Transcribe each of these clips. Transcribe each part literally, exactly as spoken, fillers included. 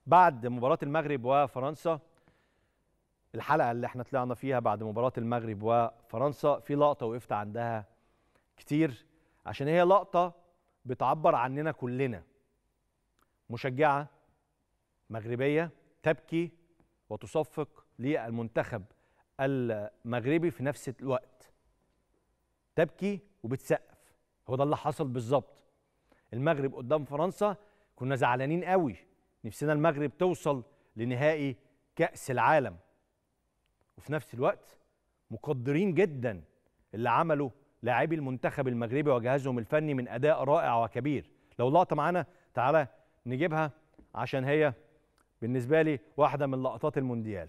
بعد مباراة المغرب وفرنسا، الحلقة اللي احنا طلعنا فيها بعد مباراة المغرب وفرنسا، في لقطة وقفت عندها كتير عشان هي لقطة بتعبر عننا كلنا. مشجعة مغربية تبكي وتصفق للمنتخب المغربي في نفس الوقت، تبكي وبتسقف. هو ده اللي حصل بالظبط. المغرب قدام فرنسا كنا زعلانين قوي، نفسنا المغرب توصل لنهائي كأس العالم، وفي نفس الوقت مقدرين جدا اللي عمله لاعبي المنتخب المغربي وجهازهم الفني من أداء رائع وكبير. لو لقطة معانا تعالى نجيبها، عشان هي بالنسبة لي واحدة من لقطات المونديال،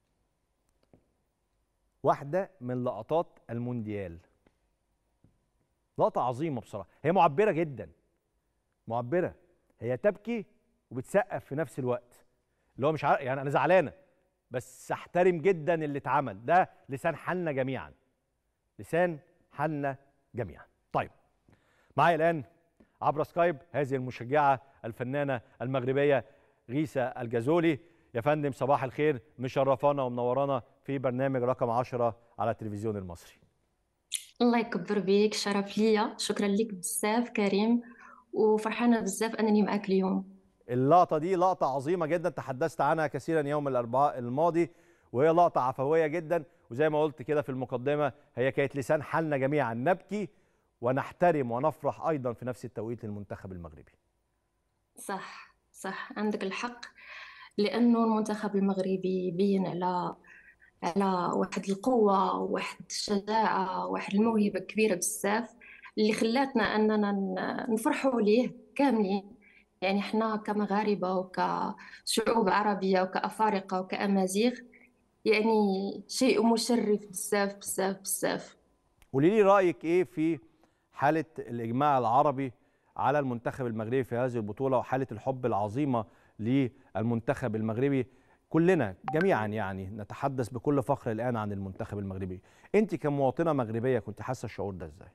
واحدة من لقطات المونديال. لقطة عظيمة بصراحة، هي معبرة جدا، معبرة. هي تبكي وبتسقف في نفس الوقت، اللي هو مش عارف يعني أنا زعلانة بس احترم جدا اللي اتعمل. ده لسان حالنا جميعا، لسان حالنا جميعا. طيب، معايا الآن عبر سكايب هذه المشجعة الفنانة المغربية غيسة الجازولي. يا فندم صباح الخير، مشرفانا ومنورانا في برنامج رقم عشرة على التلفزيون المصري. الله يكبر بيك، شرف ليا، شكرا لك بزاف كريم، وفرحانة بزاف أنني معك اليوم. اللقطة دي لقطة عظيمة جدا، تحدثت عنها كثيرا يوم الأربعاء الماضي، وهي لقطة عفوية جدا، وزي ما قلت كده في المقدمة هي كانت لسان حالنا جميعا، نبكي ونحترم ونفرح أيضا في نفس التوقيت للمنتخب المغربي. صح صح، عندك الحق. لأنه المنتخب المغربي بين على على واحد القوة، واحد الشجاعة، واحد الموهبة كبيرة بزاف، اللي خلاتنا أننا ن- نفرحوا ليه كاملين. يعني احنا كمغاربة وكشعوب عربية وكأفارقة وكأمازيغ، يعني شيء مشرف بزاف بزاف بزاف. قولي لي رأيك إيه في حالة الإجماع العربي على المنتخب المغربي في هذه البطولة، وحالة الحب العظيمة للمنتخب المغربي. كلنا جميعا يعني نتحدث بكل فخر الآن عن المنتخب المغربي. أنت كمواطنة مغربية كنت حاسة الشعور ده إزاي؟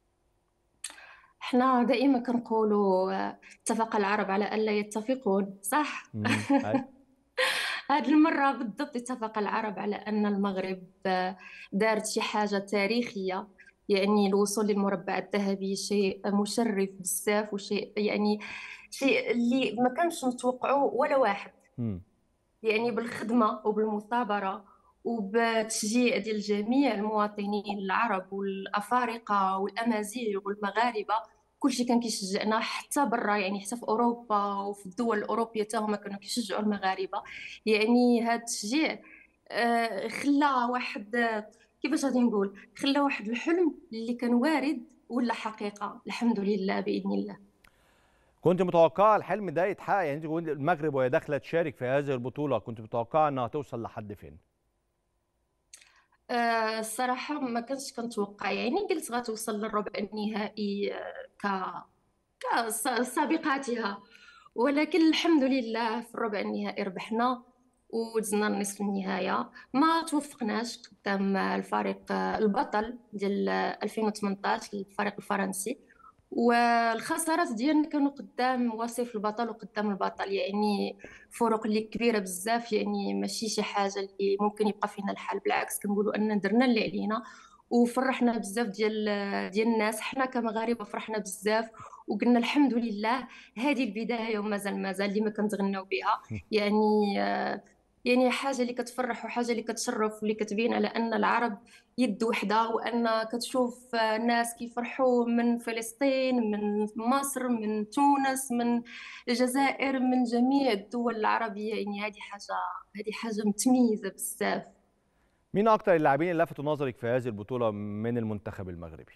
احنا دائما كنقولوا آه، اتفق العرب على ألا يتفقون، صح؟ امم أي. هذه المرة بالضبط اتفق العرب على أن المغرب آه، دارت شي حاجة تاريخية. يعني الوصول للمربع الذهبي شيء مشرف بزاف، وشيء يعني شيء اللي ما كانش متوقعه ولا واحد. امم يعني بالخدمة وبالمثابرة وبتشجيع ديال جميع المواطنين العرب والأفارقة والأمازيغ والمغاربة. كلشي كان كيشجعنا حتى برا، يعني حتى في أوروبا وفي الدول الأوروبية حتى هما كانوا كيشجعوا المغاربة. يعني هذا التشجيع آه، خلى واحد آه، كيفاش غادي نقول، خلى واحد الحلم اللي كان وارد ولا حقيقة، الحمد لله بإذن الله. كنت متوقعة الحلم ده يتحقق؟ يعني أنت كنت المغرب وهي داخلة تشارك في هذه البطولة كنت متوقعة إنها توصل لحد فين؟ أه الصراحة ما كنتش كنتوقع، يعني قلت غتوصل للربع النهائي أه ك كسابقاتها. ولكن الحمد لله في الربع النهائي ربحنا ودزنا لنصف النهاية. ما توفقناش قدام الفريق آه، البطل ديال ألفين وثمنطاش، الفريق الفرنسي. والخسارات ديالنا كانوا قدام وصيف البطل وقدام البطل، يعني فروق اللي كبيره بزاف. يعني ماشي شي حاجه اللي ممكن يبقى فينا الحال، بالعكس كنقولوا ان درنا اللي علينا وفرحنا بزاف ديال ديال الناس. حنا كمغاربه فرحنا بزاف وقلنا الحمد لله. هذه البدايه ومازال مازال اللي ما كنتغناو بها. يعني آه، يعني حاجه اللي كتفرح وحاجه اللي كتشرف واللي كتبين على ان العرب يد وحده، وان كتشوف آه، ناس كيفرحوا من فلسطين، من مصر، من تونس، من الجزائر، من جميع الدول العربية. يعني هذه حاجة هذه حاجة متميزة بزاف. مين أكتر اللاعبين اللي لفتوا نظرك في هذه البطولة من المنتخب المغربي؟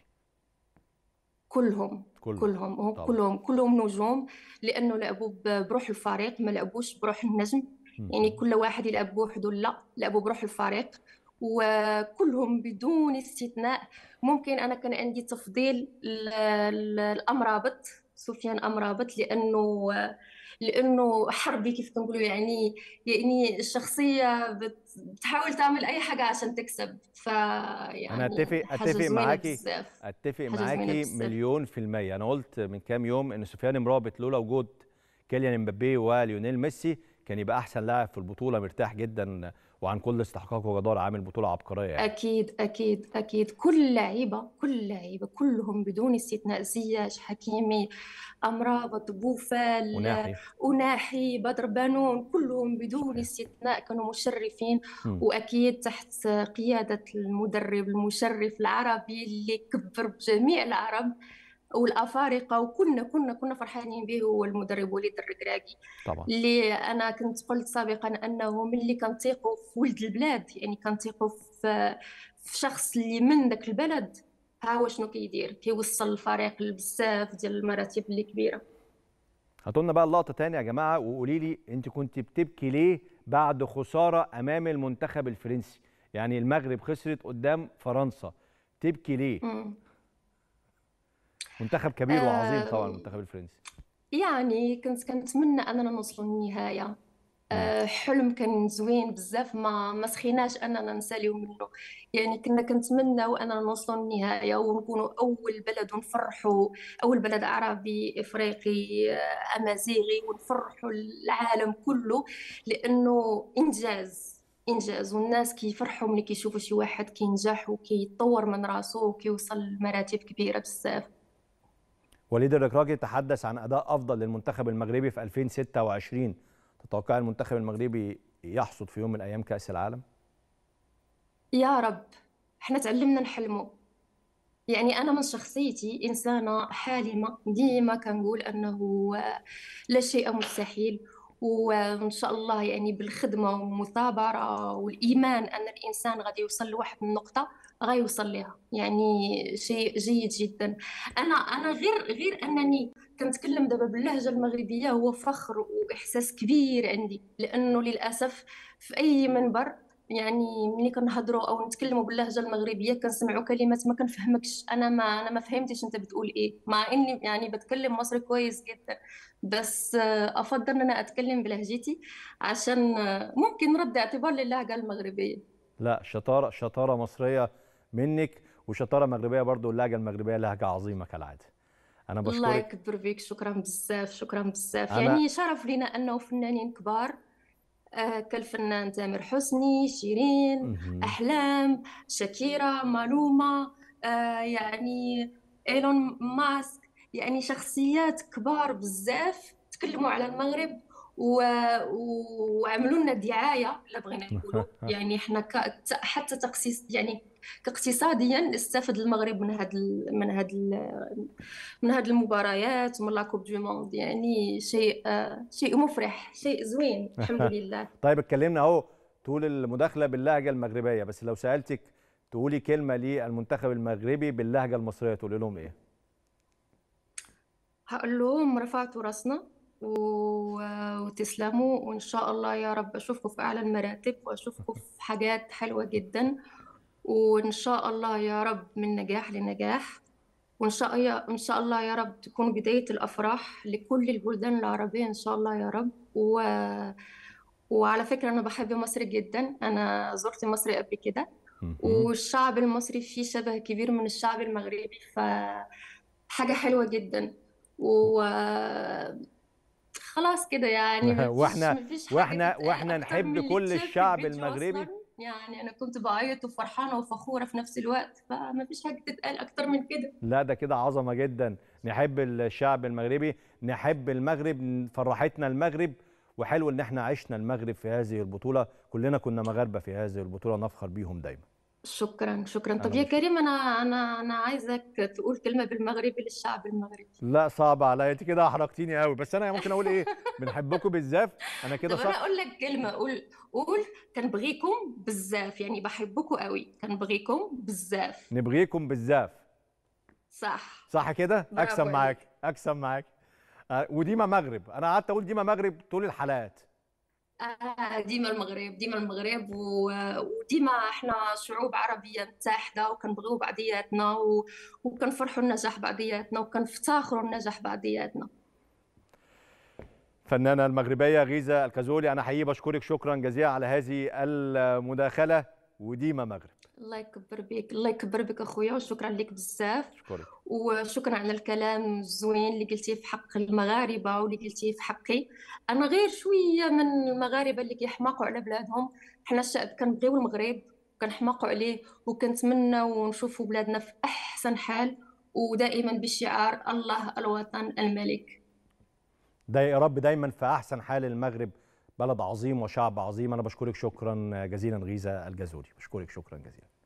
كلهم كله كلهم هم طبعا. كلهم كلهم نجوم، لأنه لعبوا ب- بروح الفريق، ما لعبوش بروح النجم. يعني مهم. كل واحد يلعب بوحده، لا لعبوا بروح الفريق. وكلهم بدون استثناء. ممكن أنا كان عندي تفضيل ل- ل- الأمرابط، سفيان أمرابط، لأنه لأنه حربي كيف كنقولوا. يعني يعني الشخصية بت- بتحاول تعمل أي حاجة عشان تكسب، انا فيعني اتفق حاجة اتفق زوينة معاكي، بزاف. اتفق حاجة زوينة معاكي بزاف. مليون في المية. انا قلت من كام يوم ان سفيان مرابط لولا وجود كيليان امبابي وليونيل ميسي كان يبقى احسن لاعب في البطوله مرتاح جدا وعن كل استحقاقه وجدار، عامل بطوله عبقريه يعني. أكيد أكيد أكيد، كل اللعيبة كل اللعيبة كلهم بدون استثناء، زياش، حكيمي، أمرابط، بوفال، وناحي. أناحي، بدر بنون، كلهم بدون صحيح. استثناء كانوا مشرفين. مم. وأكيد تحت قيادة المدرب المشرف العربي اللي كبر بجميع العرب والافارقه، وكنا كنا كنا فرحانين به، هو المدرب وليد الركراكي. طبعا. اللي انا كنت قلت سابقا انه ملي كنثيقوا في ولد البلاد، يعني كنثيقوا في في شخص اللي من ذاك البلد، ها هو شنو كيدير، كيوصل الفريق لبزاف ديال المراتب اللي كبيره. هاتوا لنا بقى اللقطه تاني يا جماعه، وقولي لي انت كنت بتبكي ليه بعد خساره امام المنتخب الفرنسي؟ يعني المغرب خسرت قدام فرنسا، تبكي ليه؟ مم. منتخب كبير وعظيم طبعا آه المنتخب الفرنسي. يعني كنت كنتمنى اننا نوصلوا للنهايه. مم. آه، حلم كان زوين بزاف، ما ما سخيناش اننا نساليو منه. يعني كنا كنتمناو اننا نوصلوا للنهايه ونكونوا اول بلد ونفرحوا، اول بلد عربي افريقي آه، امازيغي، ونفرحوا العالم كله، لانه انجاز انجاز. والناس كيفرحوا ملي كيشوفوا شي واحد كينجح وكيطور من راسو وكيوصل لمراتب كبيره بزاف. وليد الركراكي تحدث عن اداء افضل للمنتخب المغربي في ألفين وستة وعشرين. تتوقع المنتخب المغربي يحصد في يوم من الايام كاس العالم؟ يا رب. احنا تعلمنا نحلموا. يعني أنا من شخصيتي إنسانة حالمة، ديما كنقول أنه لا شيء مستحيل. وإن شاء الله يعني بالخدمة والمثابرة والإيمان أن الإنسان غادي يوصل لواحد النقطة غيوصل لها، يعني شيء جيد جدا. أنا أنا غير غير أنني كنتكلم دابا باللهجة المغربية هو فخر وإحساس كبير عندي، لأنه للأسف في أي منبر يعني ملي كنهضروا او نتكلموا باللهجه المغربيه كنسمعوا كلمات ما كنفهمكش. انا ما انا ما فهمتش انت بتقول ايه، مع اني يعني بتكلم مصري كويس جدا. بس آه، افضل ان انا اتكلم بلهجتي عشان آه، ممكن نرد اعتبار للهجه المغربيه. لا، شطاره شطاره مصريه منك، وشطاره مغربيه برضو. اللهجه المغربيه لهجه عظيمه كالعاده. انا الله بشكرك. يكبر فيك، شكرا بزاف شكرا بزاف. انا يعني شرف لينا انه فنانين كبار آه، كالفنان تامر حسني، شيرين، مهم. أحلام، شاكيرا، مالومة، آه، يعني إيلون ماسك، يعني شخصيات كبار بزاف تكلموا على المغرب و... وعملوا لنا دعاية، لا بغينا نقولوا يعني احنا ك... حتى تقسيس يعني كاقتصاديا استفاد المغرب من هاد ال... من هاد ال... من هاد المباريات ومن لا كوب دو موند. يعني شيء آه، شيء مفرح، شيء زوين، الحمد لله. طيب اتكلمنا اهو طول المداخله باللهجه المغربيه، بس لو سالتك تقولي كلمه للمنتخب المغربي باللهجه المصريه تقولي لهم ايه؟ هقول لهم رفعتوا راسنا و... وتسلموا، وإن شاء الله يا رب أشوفكم في أعلى المراتب وأشوفكم في حاجات حلوة جدا. وإن شاء الله يا رب من نجاح لنجاح. وإن شاء الله إن شاء الله يا رب تكون بداية الأفراح لكل البلدان العربية إن شاء الله يا رب. و... وعلى فكرة أنا بحب مصر جدا، أنا زرت مصر قبل كده، مهم. والشعب المصري فيه شبه كبير من الشعب المغربي، فحاجة حلوة جدا. وخلاص كده يعني مفيش واحنا مفيش حاجة واحنا تتقال واحنا أكتر من نحب اللي كل اتشاف في الشعب الفيديو المغربي. أصلا. يعني أنا كنت بعيط وفرحانة وفخورة في نفس الوقت، فمفيش حاجة تتقال أكتر من كده. لا ده كده عظمه جدا. نحب الشعب المغربي، نحب المغرب، فرحتنا المغرب. وحلو ان احنا عشنا المغرب في هذه البطوله، كلنا كنا مغاربه في هذه البطوله، نفخر بيهم دايما. شكرا شكرا. طب انا يا بشكرك. كريم، أنا أنا أنا عايزك تقول كلمة بالمغربي للشعب المغربي. لا صعب عليا، انت كده احرجتيني قوي، بس انا ممكن اقول ايه؟ بنحبكم بالزاف. انا كده طب انا صح؟ اقول لك كلمه، قول قول كنبغيكم بزاف، يعني بحبكم قوي، كنبغيكم بزاف. نبغيكم بالزاف. صح. صح كده؟ اكسب برافو معاك عليك. اكسب معاك. آه، وديما مغرب، انا قعدت اقول ديما مغرب طول الحلقات. آه ديما المغرب، ديما المغرب و... وديما احنا شعوب عربيه متحده، وكنبغيو بعضياتنا و... وكنفرحوا النجاح بعضياتنا وكنفتخروا النجاح بعضياتنا. الفنانه المغربيه غيزه الكازولي، انا حقيقي بشكرك شكرا جزيلا على هذه المداخله. وديما مغرب. الله يكبر بك، الله يكبر بك اخويا، وشكرا لك بزاف. اشكرك. وشكرا على الكلام الزوين اللي قلتيه في حق المغاربه واللي قلتيه في حقي. انا غير شويه من المغاربه اللي كيحماقوا على بلادهم. حنا الشعب كنبغيو المغرب، كنحماقوا عليه، وكنتمناو نشوفوا بلادنا في احسن حال، ودائما بشعار الله الوطن الملك. ده يا رب دايما في احسن حال. المغرب بلد عظيم وشعب عظيم. انا بشكرك شكرا جزيلا غيثة الجزوري، بشكرك شكرا جزيلا.